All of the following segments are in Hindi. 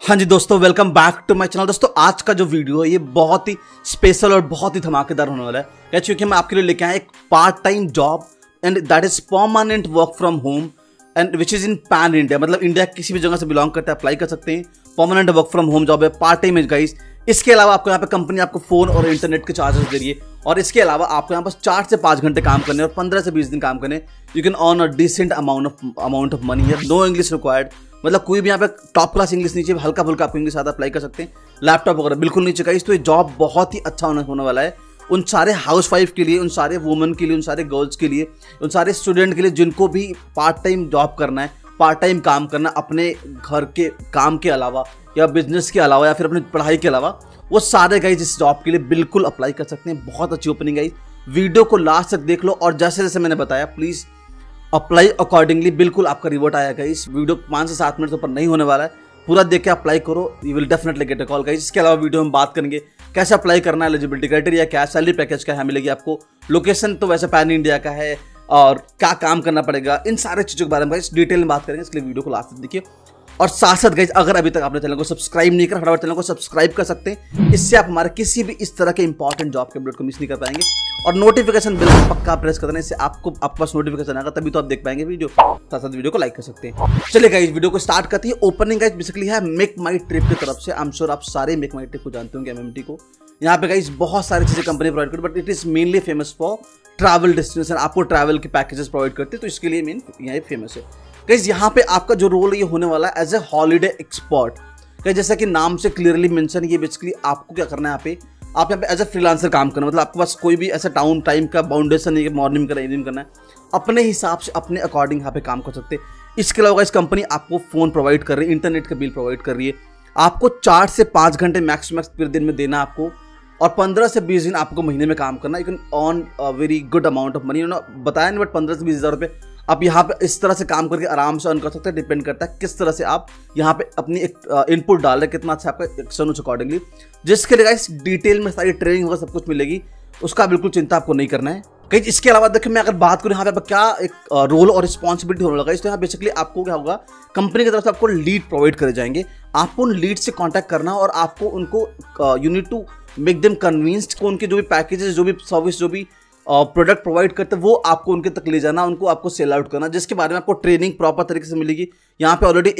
हाँ जी दोस्तों, welcome back to my channel. दोस्तों आज का जो वीडियो है ये बहुत ही स्पेशल और बहुत ही धमाकेदार होने वाला है, क्योंकि मैं आपके लिए लेके आया एक part time job and that is permanent work from home and which is in pan India. मतलब इंडिया किसी भी जगह से बिलोंग करते हैं, अप्लाई कर सकते हैं। Permanent work from home job है, पार्ट टाइम है गाइस। इसके अलावा आपको यहाँ पे कंपनी आपको फोन और इंटरनेट के चार्जेस दे रही है, और इसके अलावा आपको यहाँ बस 4 से 5 घंटे काम करने और 15 से 20 दिन काम करने। You can earn a decent amount of money here. No English required, मतलब कोई भी यहाँ पे टॉप क्लास इंग्लिश नहीं चाहिए, हल्का फुल्का आपको इंग्लिश आता अप्लाई कर सकते हैं। लैपटॉप वगैरह बिल्कुल नहीं चाहिए। तो ये जॉब बहुत ही अच्छा होने वाला है उन सारे हाउस वाइफ के लिए, उन सारे वुमेन के लिए, उन सारे गर्ल्स के लिए, उन सारे स्टूडेंट के लिए जिनको भी पार्ट टाइम जॉब करना है, पार्ट टाइम काम करना अपने घर के काम के अलावा या बिजनेस के अलावा या फिर अपनी पढ़ाई के अलावा, वो सारे गाइज इस जॉब के लिए बिल्कुल अप्लाई कर सकते हैं। बहुत अच्छी ओपनिंग है। वीडियो को लास्ट तक देख लो और जैसे जैसे मैंने बताया प्लीज अप्लाई अकॉर्डिंगली। बिल्कुल आपका रिवॉर्ड आएगा। इस वीडियो 5 से 7 मिनट से ऊपर नहीं होने वाला है, पूरा देख के अप्लाई करो, you will definitely get a call guys. इसके अलावा वीडियो में बात करेंगे कैसे अप्लाई करना है, एलिजिबिलिटी क्राइटेरिया क्या है, सैलरी पैकेज क्या है मिलेगी आपको, लोकेशन तो वैसे पैन इंडिया का है, और क्या काम करना पड़ेगा, इन सारे चीज़ों के बारे में गाइस डिटेल में बात करेंगे। इसलिए वीडियो को लास्ट तक देखिए। और साथ साथ गाइस अगर अभी तक आपने चैनल को सब्सक्राइब नहीं करा, फटाफट चैनल को सब्सक्राइब कर सकते हैं। इससे आप हमारे किसी भी इस तरह के इंपॉर्टेंट जॉब के अपडेट को मिस नहीं कर पाएंगे। और नोटिफिकेशन बेल पक्का प्रेस कर देना, इससे आपको आपके पास नोटिफिकेशन आएगा, तभी तो आप देख पाएंगे वीडियो। साथ साथ वीडियो को लाइक कर सकते हैं। चलिए गाइस वीडियो को स्टार्ट करते हैं। ओपनिंग गाइस बेसिकली है मेक माई ट्रिप की तरफ से। आई एम श्योर आप सारे मेक माई ट्रिप को जानते होंगे, MMT को। यहाँ पे गाइस बहुत सारी चीजें कंपनी प्रोवाइड करती है, but it is mainly famous for travel destination. आपको ट्रैवल के पैकेजेस प्रोवाइड करते हैं, तो इसके लिए मेन यहाँ फेमस है गाइस। यहाँ पे आपका जो रोल ये होने वाला है as a holiday expert. Guys जैसा कि नाम से क्लियरली मेंशन, ये बेसिकली आपको क्या करना है यहाँ पे, आप यहाँ पे एज ए फ्रीलांसर काम करना। मतलब आपके पास कोई भी ऐसा टाइम का बाउंडेशन नहीं है, मॉर्निंग करना इवनिंग करना है। अपने हिसाब से अपने अकॉर्डिंग यहाँ पे काम कर सकते हैं। इसके अलावा इस कंपनी आपको फोन प्रोवाइड कर रही है, इंटरनेट का बिल प्रोवाइड कर रही है। आपको 4 से 5 घंटे मैक्स पर दिन में देना आपको, और 15 से 20 दिन आपको महीने में काम करना। You can earn a very good amount of money. बताया नहीं, बट 15 से 20 हज़ार रुपये आप यहाँ पे इस तरह से काम करके आराम से अर्न कर सकते हैं। डिपेंड करता है किस तरह से आप यहाँ पे अपनी एक इनपुट डाल रहे हैं, कितना अच्छा आपका एक्शन उस अकॉर्डिंगली। जिसके लिए इस डिटेल में सारी ट्रेनिंग वगैरह सब कुछ मिलेगी, उसका बिल्कुल चिंता आपको नहीं करना है कहीं। इसके अलावा देखिए, मैं अगर बात करूँ यहाँ पे क्या एक रोल और रिस्पॉन्सिबिलिटी होने लगा, तो यहाँ बेसिकली आपको क्या होगा, कंपनी की तरफ से आपको लीड प्रोवाइड करे जाएंगे। आपको उन लीड से कांटेक्ट करना, और आपको उनको you need to make them convinced को उनके जो भी पैकेजेस, जो भी सर्विस, जो भी प्रोडक्ट प्रोवाइड करते हैं, वो आपको उनके तक ले जाना, उनको आपको सेल आउट करना, जिसके बारे में आपको ट्रेनिंग प्रॉपर तरीके से मिलेगी। यहाँ पे ऑलरेडी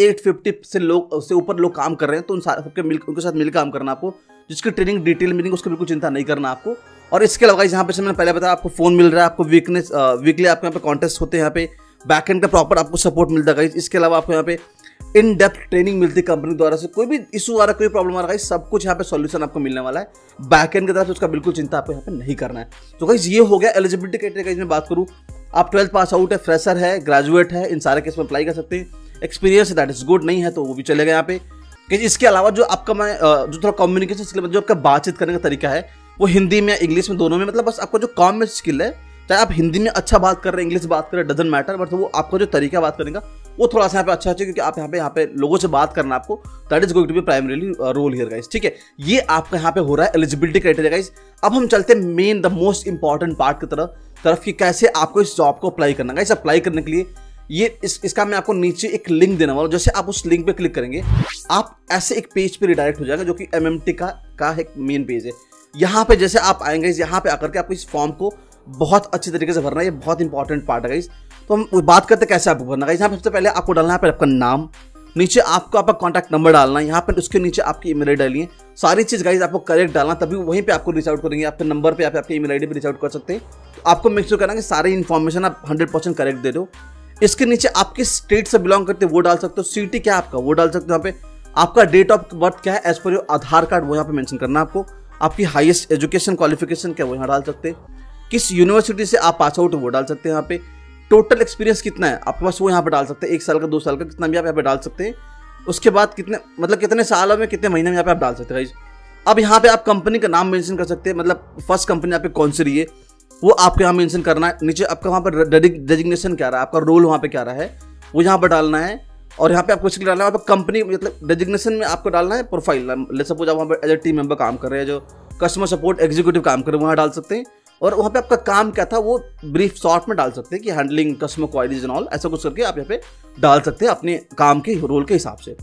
850 से ऊपर लोग काम कर रहे हैं, तो उनके साथ मिलकर काम करना आपको, जिसकी ट्रेनिंग डिटेल मिलेंगी, उसकी बिल्कुल चिंता नहीं करना आपको। और इसके अलावा यहाँ पे मैंने पहले बताया, आपको फोन मिल रहा है, आपको वीकली आपको यहाँ पे कॉन्टेस्ट होते हैं, यहाँ पे बैकएंड का प्रॉपर आपको सपोर्ट मिलता है। इसके अलावा आपको यहाँ पे इन डेप्थ ट्रेनिंग मिलती है कंपनी द्वारा से। कोई भी इशू आ रहा है, कोई प्रॉब्लम आ रहा है, सब कुछ यहाँ पे सॉल्यूशन आपको मिलने वाला है बैकएंड की तरफ से। उसका बिल्कुल चिंता आपको यहाँ पे नहीं करना है। तो गाइस ये हो गया एलिजिबिलिटी क्राइटेरिया। में बात करूँ, आप 12th पास आउट है, फ्रेशर है, ग्रेजुएट है, इन सारे केस में अप्लाई कर सकते हैं। एक्सपीरियंस है दैट इज गुड, नहीं है तो वो भी चलेगा यहाँ पे। इसके अलावा जो आपका जो थोड़ा कम्युनिकेशन स्किल, जो आपका बातचीत करने का तरीका है, वो हिंदी में या इंग्लिश में, दोनों में। मतलब बस आपको जो कॉमन स्किल है, चाहे आप हिंदी में अच्छा बात कर रहे हैं, इंग्लिश बात कर रहे हैं, डजंट मैटर, बट वो आपका जो तरीका बात करने का वो थोड़ा सा यहाँ पे अच्छा है, क्योंकि आप यहाँ पे लोगों से बात करना आपको, that is going to be primarily role here guys. ठीक है, ये आपका यहाँ पे हो रहा है एलिजिबिलिटी क्राइटेरिया गाइस। अब हम चलते हैं main the most important part की तरफ कि कैसे आपको इस जॉब को अप्लाई करना। गाइस अप्लाई करने के लिए ये इसका मैं आपको नीचे एक लिंक देने वाला हूं। जैसे आप उस लिंक पे क्लिक करेंगे, आप ऐसे एक पेज पे रिडायरेक्ट हो जाएगा, जो कि MMT का एक मेन पेज है। यहाँ पे जैसे आप आएंगे, यहाँ पे आकर के आपको इस फॉर्म को बहुत अच्छी तरीके से भरना है। ये बहुत इंपॉर्टेंट पार्ट है गाइस। तो हम बात करते हैं कैसे आपको भरना है। यहाँ पे सबसे पहले आपको डालना है आपका नाम, नीचे आपको आपका कॉन्टैक्ट नंबर डालना है, यहाँ पे उसके नीचे आपकी ईमेल आईडी डालिए। सारी चीज गाइस आपको करेक्ट डालना, तभी वहीं पे आपको रीच आउट करेंगे। आपके नंबर पे आपके ईमेल आईडी पे रीच आउट कर सकते हैं। तो आपको मेक श्योर करना कि सारी इन्फॉर्मेशन आप 100% करेक्ट दे दो। इसके नीचे आपके स्टेट से बिलोंग करते हैं वो डाल सकते हो, सिटी क्या है आपका वो डाल सकते हो। यहाँ पे आपका डेट ऑफ बर्थ क्या है as per your Aadhaar card, वो यहाँ पे मेंशन करना आपको। आपकी हाईएस्ट एजुकेशन क्वालिफिकेशन क्या है वो यहाँ डाल सकते हैं। किस यूनिवर्सिटी से आप पास आउट हो वो डाल सकते हैं। यहाँ पे टोटल एक्सपीरियंस कितना है आपके पास वो यहाँ पे डाल सकते हैं, 1 साल का, 2 साल का, कितना भी आप यहाँ पे डाल सकते हैं। उसके बाद कितने सालों में, कितने महीने में यहाँ पे आप डाल सकते हैं। अब यहाँ पे आप कंपनी का नाम मेंशन कर सकते हैं, मतलब फर्स्ट कंपनी यहाँ पे कौन सी रही है वो आपको यहाँ मेंशन करना है। नीचे आपका वहाँ पर डेजिग्नेशन क्या रहा है, आपका रोल वहाँ पे क्या रहा है वो यहाँ पर डालना है। और यहाँ पे आपको इसलिए डालना है, वहाँ पे कंपनी मतलब डेजिग्नेशन में आपको डालना है प्रोफाइल। लेट्स सपोज आप वहाँ पे एज ए टीम मेंबर काम कर रहे हैं, जो कस्टमर सपोर्ट एग्जीक्यूटिव काम कर रहे हैं, वहाँ डाल सकते हैं। और वहाँ पे आपका काम क्या था वो ब्रीफ शॉर्ट में डाल सकते हैं कि handling customer queries and all, ऐसा कुछ करके आप यहाँ पे डाल सकते हैं अपने काम के रोल के हिसाब से।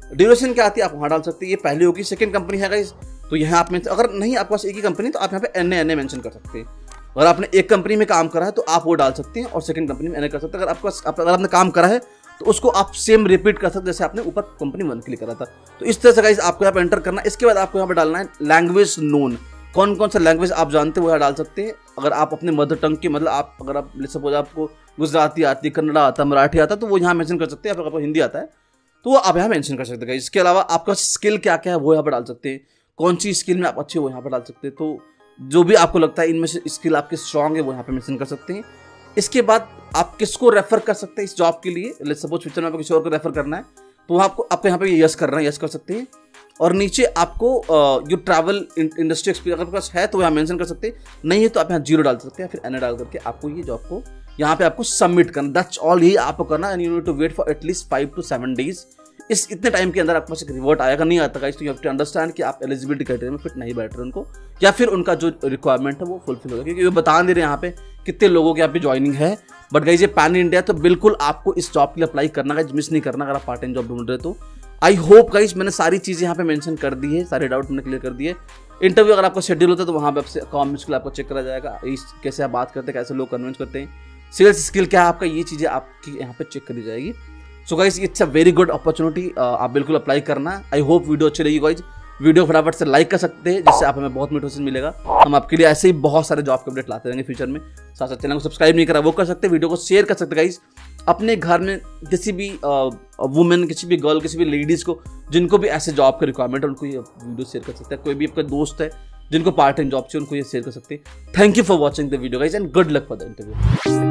ड्यूरेशन क्या आती है आप वहाँ डाल सकते हैं, ये पहली होगी। सेकंड कंपनी है गाइस, तो यहाँ आप अगर नहीं आपके पास एक ही कंपनी तो आप यहाँ पे एन ए मेंशन कर सकते हैं। अगर आपने एक कंपनी में काम करा है तो आप वो डाल सकते हैं और सेकंड कंपनी में एन कर सकते हैं। अगर आपने काम करा है तो उसको आप सेम रिपीट कर सकते हैं जैसे आपने ऊपर कंपनी 1 के लिए करा था। तो इस तरह से गाइस आपको यहाँ पे एंटर करना है। इसके बाद आपको यहाँ पे डालना है लैंग्वेज नोन, कौन कौन सा लैंग्वेज आप जानते हैं वो यहाँ डाल सकते हैं। अगर आप अपने मदर टंग की मतलब आप अगर आप सपोज आपको गुजराती आती है, कन्नड़ा आता है, मराठी आता है तो वो यहाँ मेंशन कर सकते हैं। अगर आपको हिंदी आता है तो वो आप यहाँ मेंशन कर सकते हैं। इसके अलावा आपका स्किल क्या क्या है वो यहाँ पर डाल सकते हैं, कौन सी स्किल में आप अच्छे हो यहाँ पर डाल सकते हैं। तो जो भी आपको लगता है इनमें से स्किल आपके स्ट्रांग है वो यहाँ पे मेंशन कर सकते हैं। इसके बाद आप किसको रेफर कर सकते हैं इस जॉब के लिए, लेट्स सपोज फ्यूचर में आपको किसी और को रेफर करना है तो आपको यहाँ पे यस करना है, यस कर सकते हैं। और नीचे आपको जो ट्रैवल इंडस्ट्री एक्सपीरियंस अगर पास है तो यहाँ मेंशन कर सकते हैं, नहीं है तो आप यहाँ 0 डाल सकते हैं, फिर एन डाल करके आपको ये जॉब को यहाँ पे आपको सबमिट करना। दैट्स ऑल, यही आपको करना। And you need to wait for at least 5 to 7 days। इस इतने टाइम के अंदर आपके पास एक रिवॉर्ड आएगा, नहीं आता गाइस, तो यू हैव टू अंडरस्टैंड कि आप एलिजिबिलिटी क्राइटेरिया में फिट नहीं बैठ रहे उनको, या फिर उनका जो रिक्वायरमेंट है वो फुलफिल होगा, क्योंकि वो बता नहीं रहे यहाँ पे कितने लोगों की यहाँ पे ज्वाइनिंग है। बट गाइस ये पैन इंडिया, तो बिल्कुल आपको इस जॉब के लिए अप्लाई करना गाइस, मिस नहीं करना अगर आप पार्ट टाइम जॉब ढूंढ रहे तो। आई होप गाइस मैंने सारी चीज़ें यहाँ पे मेंशन कर दी है, सारे डाउट मैंने क्लियर कर दिए। इंटरव्यू अगर आपका शेड्यूल होता है तो वहाँ पे आपसे कॉमेंट स्किल आपको चेक करा जाएगा, कैसे आप बात करते हैं, कैसे लोग कन्विंस करते हैं, सेल्स स्किल क्या है आपका, ये चीज़ें आपकी यहाँ पे चेक करी जाएगी। So guys it's a very good opportunity, आप बिल्कुल अप्लाई करना। आई होप वीडियो अच्छी लगी गाइस, वीडियो फटाफट से लाइक कर सकते हैं जिससे आप हमें बहुत मोटिवेशन मिलेगा। हम आपके लिए ऐसे ही बहुत सारे जॉब के अपडेट लाते रहेंगे फ्यूचर में। साथ साथ चैनल को सब्सक्राइब नहीं करा वो कर सकते हैं, वीडियो को शेयर कर सकते हैं गाइस अपने घर में किसी भी वुमेन, किसी भी गर्ल, किसी भी लेडीज़ को जिनको भी ऐसे जॉब का रिक्वायरमेंट है उनको ये वीडियो शेयर कर सकते हैं। कोई भी आपका दोस्त है जिनको पार्ट टाइम जॉब चाहिए उनको ये शेयर कर सकते हैं। Thank you for watching the video guys and good luck for the interview.